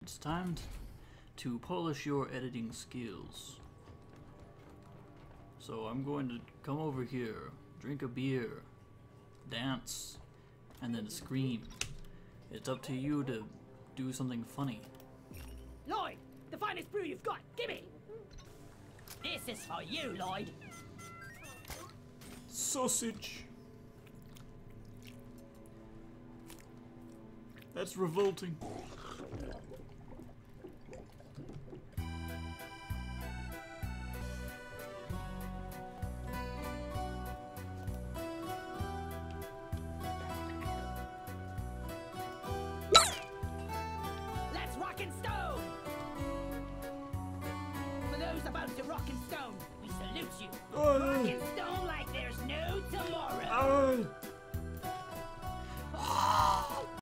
It's time to polish your editing skills. So I'm going to come over here, drink a beer, dance, and then scream. It's up to you to do something funny. Lloyd, the finest brew you've got, gimme! This is for you, Lloyd. Sausage. That's revolting. Let's rock and stone! For those about to rock and stone, we salute you. Rock and stone like there's no tomorrow.